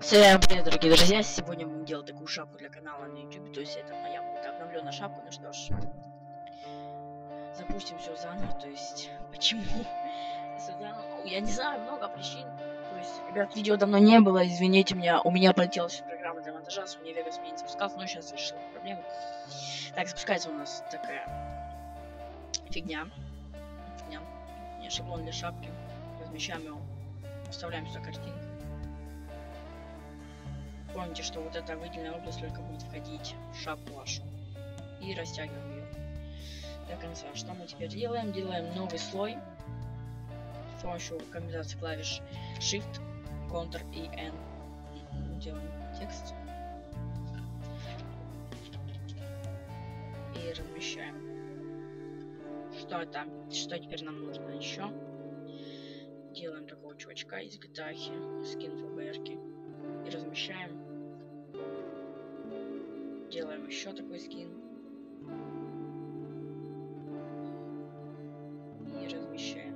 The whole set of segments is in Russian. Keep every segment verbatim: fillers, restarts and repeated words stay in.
Всем привет, дорогие друзья! Сегодня мы делаем такую шапку для канала на YouTube, то есть это моя будет обновленная шапка. Ну что ж, запустим все заново, то есть почему? Всё заново. Ну, я не знаю, много причин. То есть, ребят, видео давно не было, извините меня, у меня полетела сейчас программа для монтажа, с Sony Vegas мне не запускался, но сейчас решил проблему. Так, запускается у нас такая фигня. Фигня. Не, шаблон для шапки. Размещаем его, вставляем сюда картинку. Помните, что вот эта выделенная область только будет входить в шапку вашу. И растягиваем ее до конца. Что мы теперь делаем? Делаем новый слой с помощью комбинации клавиш Shift, Ctrl и N. Делаем текст. И размещаем. Что это? Что теперь нам нужно еще? Делаем такого чувачка из джи ти эй, скин ФБРки. И размещаем. Делаем еще такой скин. И размещаем.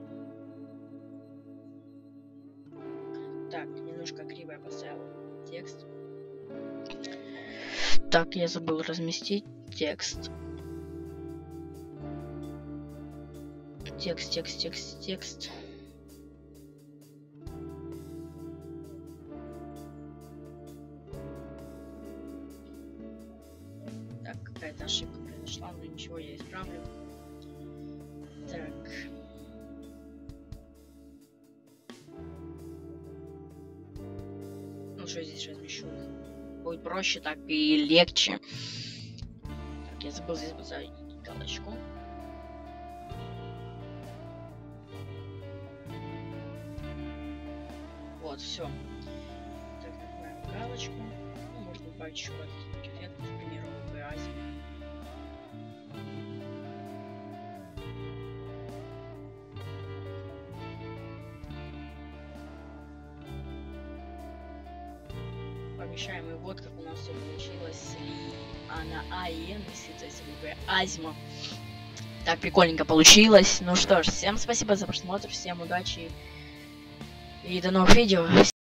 Так, немножко криво я поставил текст. Так, я забыл разместить текст. Текст, текст, текст, текст. Так, какая-то ошибка произошла, но ничего, я исправлю. Так. Ну что здесь размещу? Будет проще, так и легче. Так, я забыл здесь поставить галочку. Вот, все. Так, нажимаем галочку. Ну, можно добавить еще какие-то эффекты, к примеру, в Азе. Помещаем, и вот как у нас все получилось. А на А и Н висит, то есть Азима. Так, прикольненько получилось. Ну что ж, всем спасибо за просмотр, всем удачи и до новых видео.